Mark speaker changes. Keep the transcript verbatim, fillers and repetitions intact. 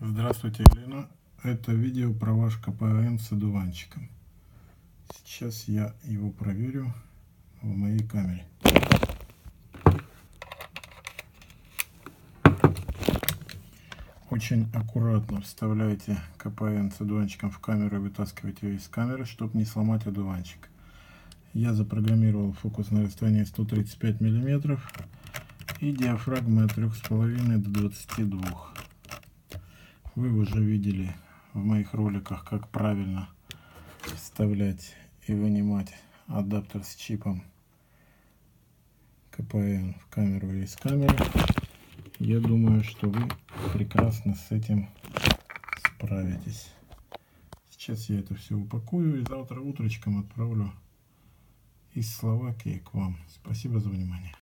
Speaker 1: Здравствуйте, Елена. Это видео про ваш КПН с одуванчиком. Сейчас я его проверю в моей камере. Очень аккуратно вставляйте КПН с одуванчиком в камеру и вытаскивайте его из камеры, чтобы не сломать одуванчик. Я запрограммировал фокусное расстояние сто тридцать пять миллиметров и диафрагмы от трёх с половиной до двадцати двух. Вы уже видели в моих роликах, как правильно вставлять и вынимать адаптер с чипом КПН в камеру или из камеры. Я думаю, что вы прекрасно с этим справитесь. Сейчас я это все упакую и завтра утречком отправлю из Словакии к вам. Спасибо за внимание.